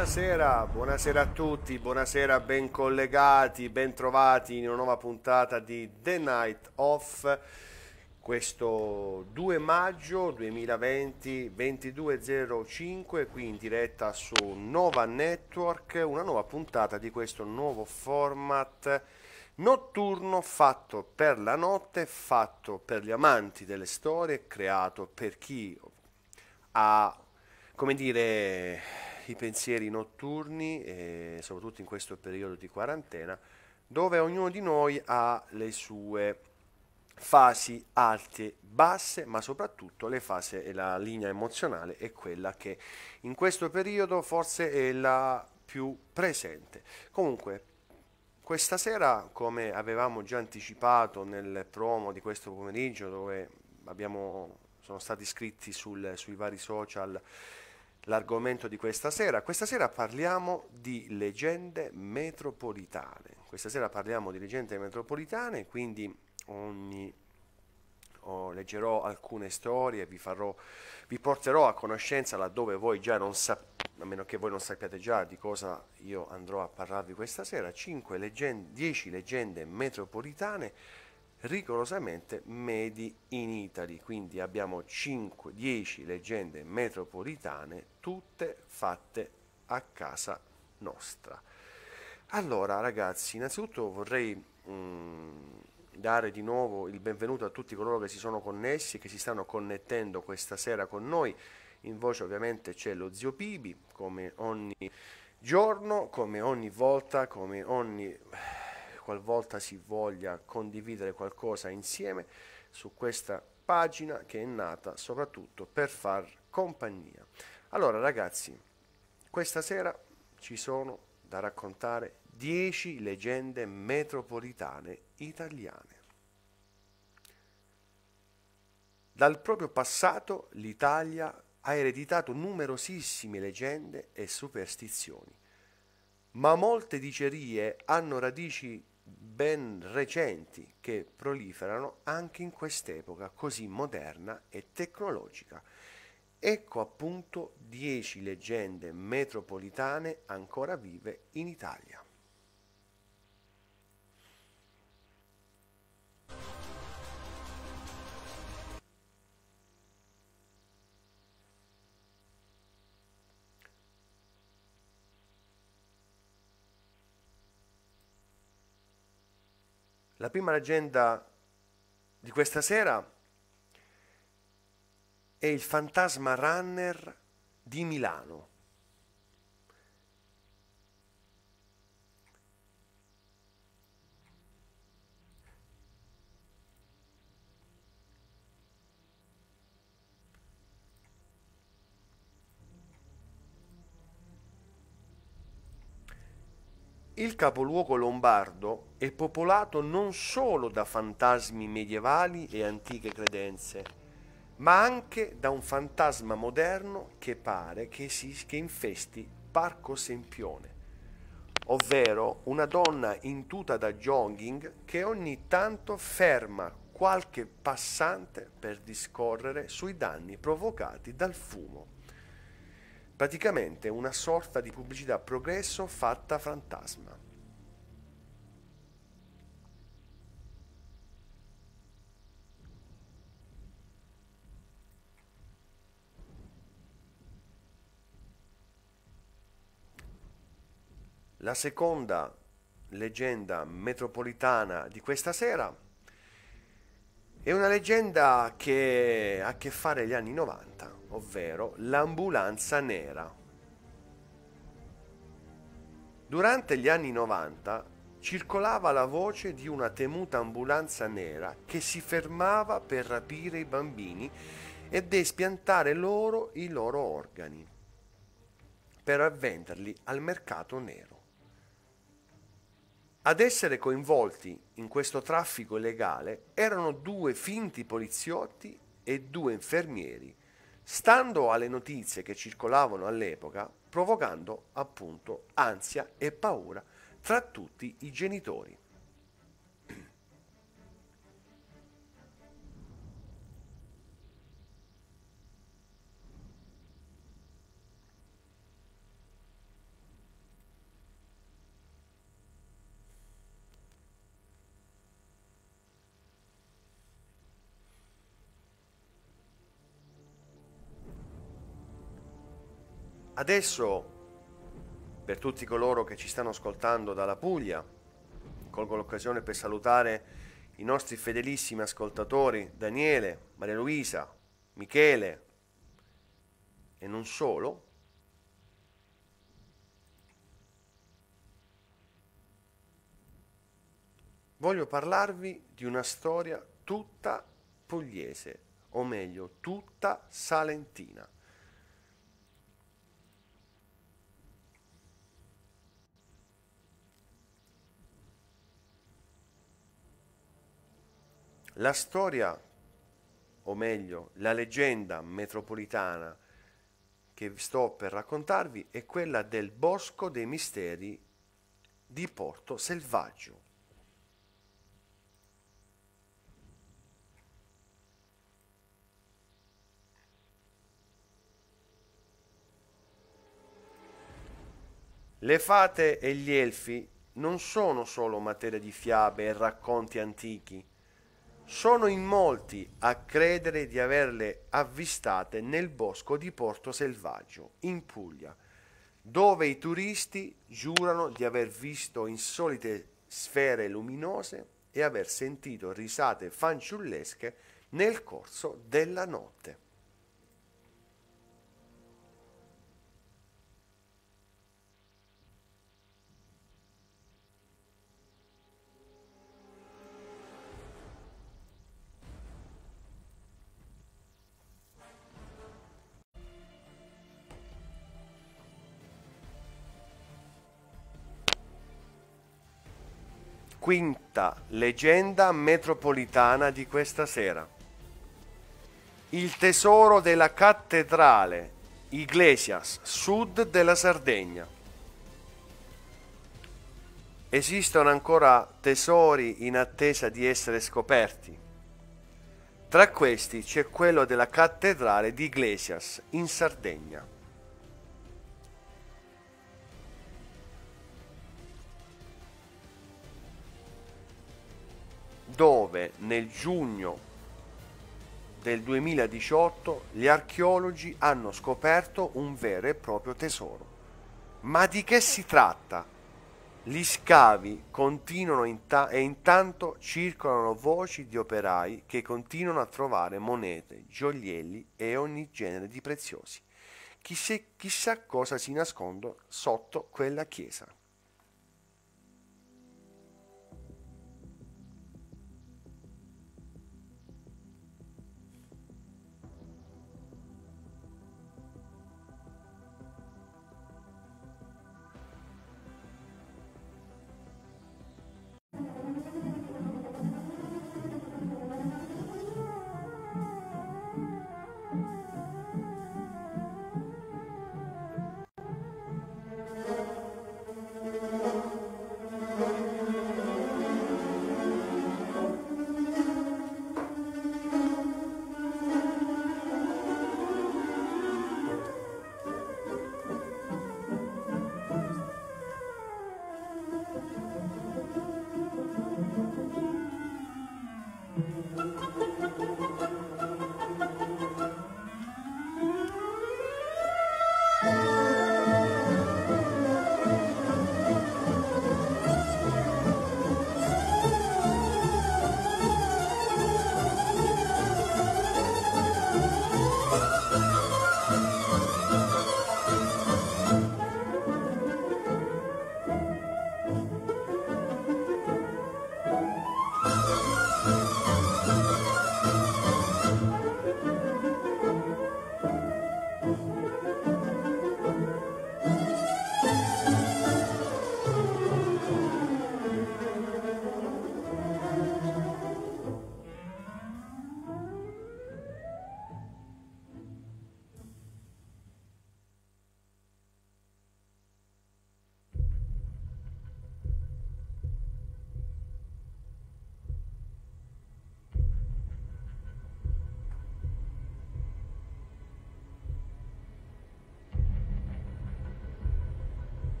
Buonasera, buonasera a tutti, buonasera, ben collegati, ben trovati in una nuova puntata di The Night Off, questo 2 maggio 2020, 22.05, qui in diretta su Nova Network, una nuova puntata di questo nuovo format notturno fatto per la notte, fatto per gli amanti delle storie, creato per chi ha, come dire, i pensieri notturni, e soprattutto in questo periodo di quarantena, dove ognuno di noi ha le sue fasi alte, basse, ma soprattutto le fasi e la linea emozionale è quella che in questo periodo forse è la più presente. Comunque, questa sera, come avevamo già anticipato nel promo di questo pomeriggio, dove sono stati scritti sui vari social l'argomento di questa sera parliamo di leggende metropolitane. Questa sera parliamo di leggende metropolitane, quindi leggerò alcune storie, vi porterò a conoscenza laddove voi già non sapete, a meno che voi non sappiate già di cosa io andrò a parlarvi questa sera, 10 leggende metropolitane rigorosamente made in Italy, quindi abbiamo 10 leggende metropolitane tutte fatte a casa nostra. Allora ragazzi, innanzitutto vorrei dare di nuovo il benvenuto a tutti coloro che si sono connessi, che si stanno connettendo questa sera con noi. In voce ovviamente c'è lo zio Pibi, come ogni giorno, come ogni volta, come ogni qualvolta si voglia condividere qualcosa insieme su questa pagina che è nata soprattutto per far compagnia. Allora ragazzi, questa sera ci sono da raccontare 10 leggende metropolitane italiane. Dal proprio passato l'Italia ha ereditato numerosissime leggende e superstizioni, ma molte dicerie hanno radici ben recenti che proliferano anche in quest'epoca così moderna e tecnologica. Ecco appunto 10 leggende metropolitane ancora vive in Italia. La prima leggenda di questa sera è il fantasma runner di Milano. Il capoluogo lombardo è popolato non solo da fantasmi medievali e antiche credenze, ma anche da un fantasma moderno che pare che infesti Parco Sempione, ovvero una donna in tuta da jogging che ogni tanto ferma qualche passante per discorrere sui danni provocati dal fumo. Praticamente una sorta di pubblicità progresso fatta fantasma. La seconda leggenda metropolitana di questa sera è una leggenda che ha a che fare gli anni 90, ovvero l'ambulanza nera. Durante gli anni 90 circolava la voce di una temuta ambulanza nera che si fermava per rapire i bambini ed espiantare loro i loro organi per venderli al mercato nero. Ad essere coinvolti in questo traffico illegale erano 2 finti poliziotti e 2 infermieri, stando alle notizie che circolavano all'epoca, provocando appunto ansia e paura tra tutti i genitori. Adesso, per tutti coloro che ci stanno ascoltando dalla Puglia, colgo l'occasione per salutare i nostri fedelissimi ascoltatori Daniele, Maria Luisa, Michele e non solo. Voglio parlarvi di una storia tutta pugliese, o meglio, tutta salentina. La storia, o meglio, la leggenda metropolitana che sto per raccontarvi è quella del Bosco dei Misteri di Porto Selvaggio. Le fate e gli elfi non sono solo materia di fiabe e racconti antichi, sono in molti a credere di averle avvistate nel bosco di Porto Selvaggio, in Puglia, dove i turisti giurano di aver visto insolite sfere luminose e aver sentito risate fanciullesche nel corso della notte. Quinta leggenda metropolitana di questa sera. Il tesoro della cattedrale Iglesias, sud della Sardegna. Esistono ancora tesori in attesa di essere scoperti. Tra questi c'è quello della cattedrale di Iglesias, in Sardegna. Dove nel giugno del 2018 gli archeologi hanno scoperto un vero e proprio tesoro. Ma di che si tratta? Gli scavi continuano e intanto circolano voci di operai che continuano a trovare monete, gioielli e ogni genere di preziosi. Chissà cosa si nasconde sotto quella chiesa.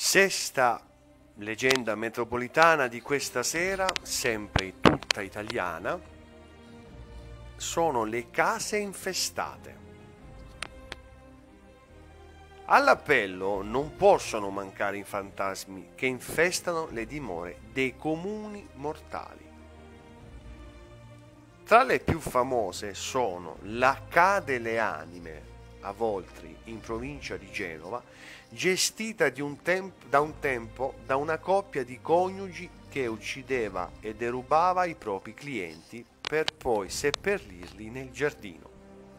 Sesta leggenda metropolitana di questa sera, sempre tutta italiana, sono le case infestate. All'appello non possono mancare i fantasmi che infestano le dimore dei comuni mortali. Tra le più famose sono la Ca delle Anime a Voltri, in provincia di Genova, gestita da un tempo da una coppia di coniugi che uccideva e derubava i propri clienti per poi seppellirli nel giardino.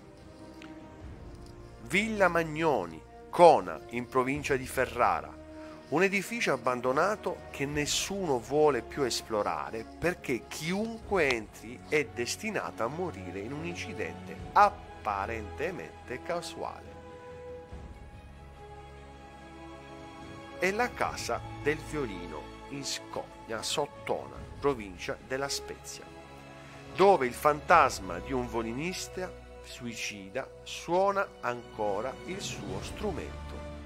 Villa Magnoni, Cona, in provincia di Ferrara, un edificio abbandonato che nessuno vuole più esplorare perché chiunque entri è destinato a morire in un incidente apparentemente casuale. E la Casa del Violino in Scogna Sottona, provincia della Spezia, dove il fantasma di un violinista suicida suona ancora il suo strumento.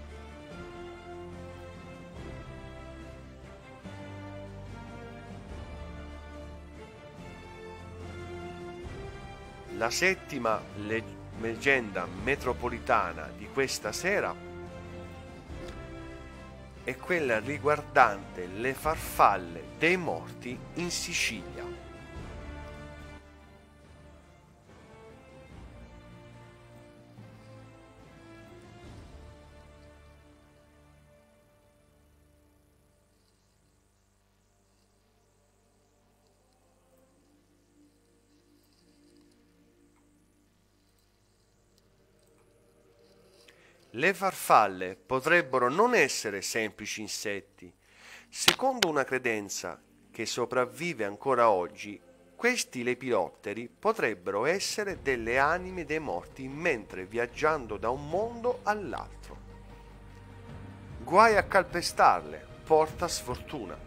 La settima leggenda metropolitana di questa sera è quella riguardante le farfalle dei morti in Sicilia. Le farfalle potrebbero non essere semplici insetti. Secondo una credenza che sopravvive ancora oggi, questi lepidotteri potrebbero essere delle anime dei morti mentre viaggiando da un mondo all'altro. Guai a calpestarle, porta sfortuna.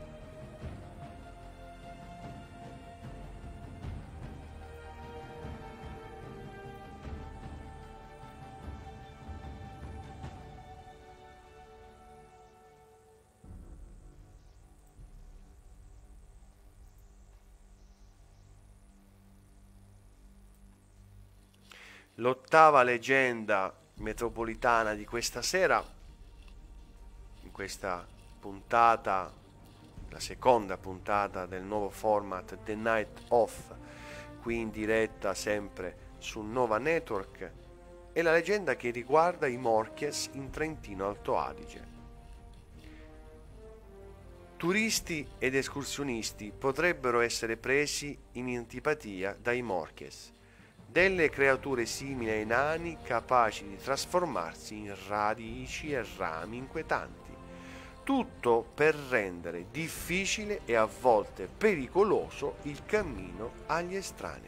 L'ottava leggenda metropolitana di questa sera, in questa puntata, la seconda puntata del nuovo format The Night Off, qui in diretta sempre su Nova Network, è la leggenda che riguarda i Morchies in Trentino Alto Adige. Turisti ed escursionisti potrebbero essere presi in antipatia dai Morchies, delle creature simili ai nani capaci di trasformarsi in radici e rami inquietanti, tutto per rendere difficile e a volte pericoloso il cammino agli estranei.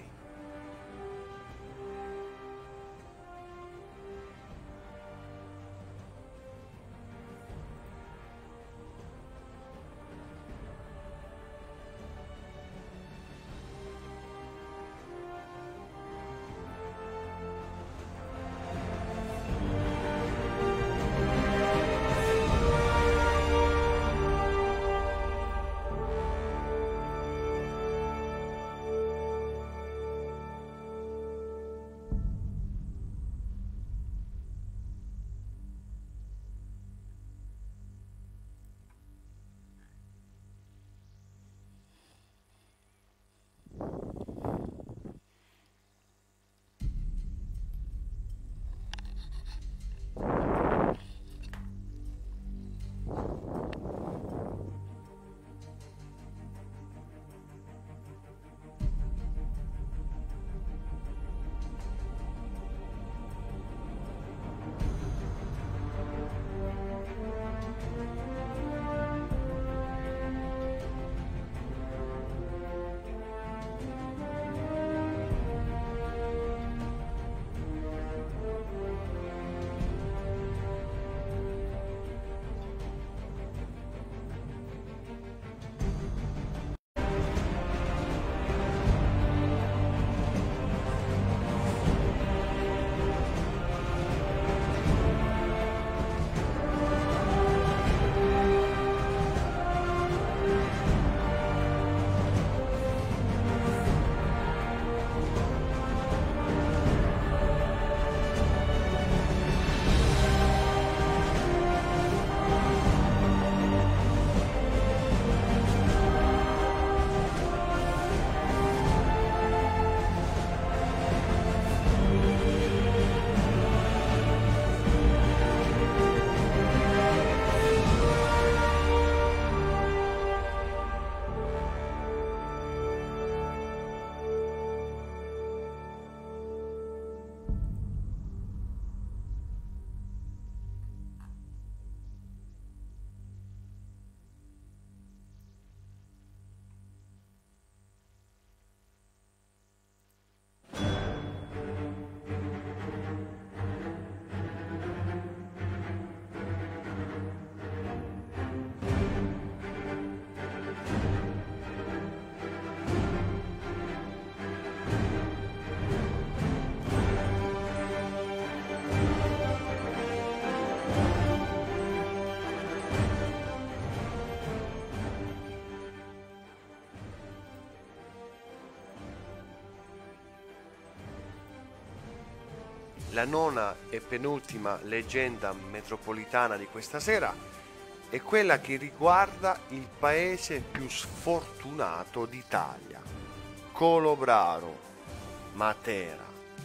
la nona e penultima leggenda metropolitana di questa sera è quella che riguarda il paese più sfortunato d'Italia, Colobraro, Matera.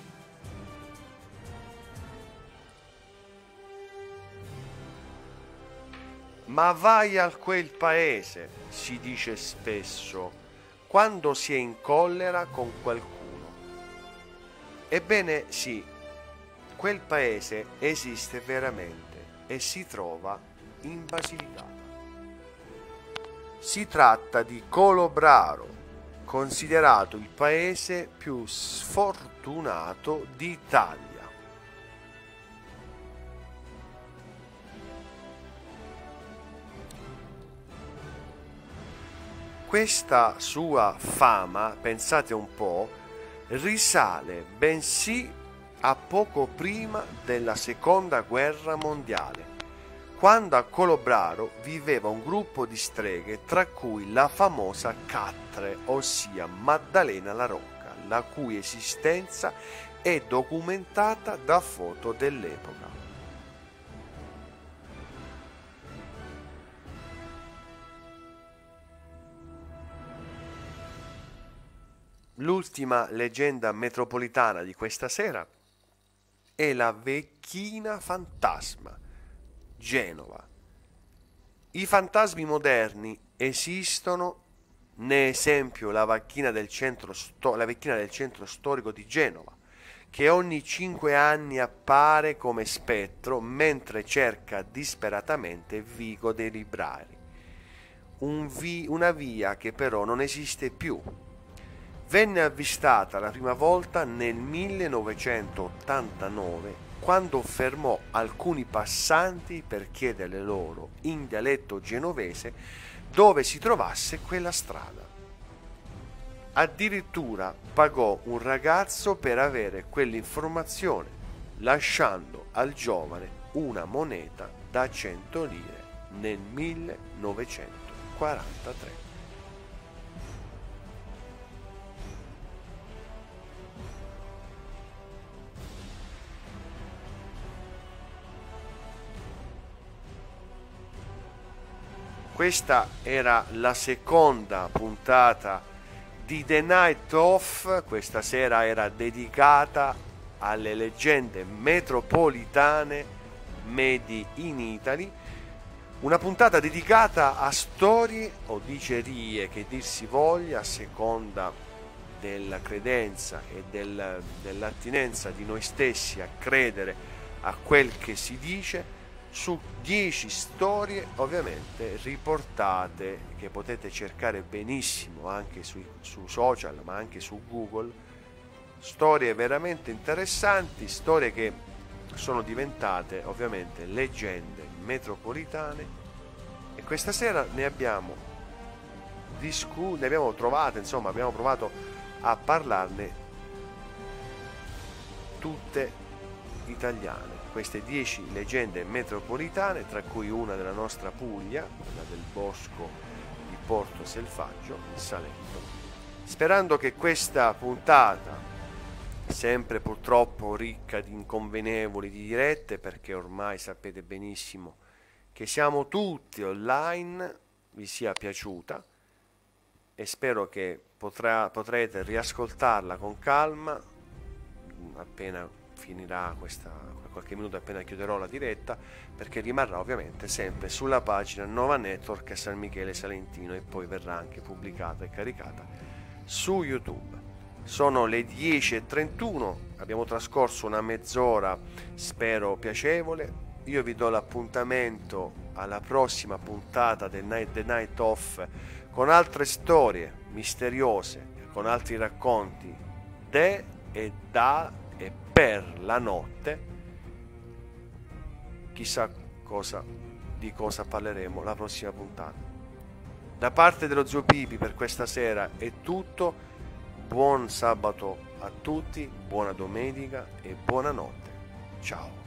Ma vai a quel paese, si dice spesso, quando si è in collera con qualcuno. Ebbene sì, quel paese esiste veramente e si trova in Basilicata. Si tratta di Colobraro, considerato il paese più sfortunato d'Italia. Questa sua fama, pensate un po', risale bensì a poco prima della Seconda Guerra Mondiale, quando a Colobraro viveva un gruppo di streghe, tra cui la famosa Catre, ossia Maddalena la Rocca, la cui esistenza è documentata da foto dell'epoca. L'ultima leggenda metropolitana di questa sera è la Vecchina Fantasma, Genova. I fantasmi moderni esistono, ne esempio la vecchina del centro storico di Genova, che ogni 5 anni appare come spettro mentre cerca disperatamente Vico dei Librari, una via che però non esiste più. Venne avvistata la prima volta nel 1989, quando fermò alcuni passanti per chiedere loro in dialetto genovese dove si trovasse quella strada. Addirittura pagò un ragazzo per avere quell'informazione, lasciando al giovane una moneta da 100 lire nel 1943. Questa era la seconda puntata di The Night Of. Questa sera era dedicata alle leggende metropolitane made in Italy. Una puntata dedicata a storie o dicerie, che dir si voglia, a seconda della credenza e dell'attinenza di noi stessi a credere a quel che si dice, su 10 storie ovviamente riportate, che potete cercare benissimo anche su social, ma anche su Google. Storie veramente interessanti, storie che sono diventate ovviamente leggende metropolitane, e questa sera ne abbiamo trovate, insomma abbiamo provato a parlarne tutte italiane. Queste 10 leggende metropolitane, tra cui una della nostra Puglia, quella del bosco di Porto Selvaggio, in Salento. Sperando che questa puntata, sempre purtroppo ricca di inconvenevoli di dirette, perché ormai sapete benissimo che siamo tutti online, vi sia piaciuta, e spero che potrete riascoltarla con calma appena finirà qualche minuto, appena chiuderò la diretta, perché rimarrà ovviamente sempre sulla pagina Nova Network San Michele Salentino, e poi verrà anche pubblicata e caricata su YouTube. Sono le 10:31, abbiamo trascorso una mezz'ora, spero piacevole. Io vi do l'appuntamento alla prossima puntata del The Night Off, con altre storie misteriose, con altri racconti de e da e per la notte. Chissà di cosa parleremo la prossima puntata. Da parte dello zio Pipi per questa sera è tutto. Buon sabato a tutti, buona domenica e buonanotte. Ciao.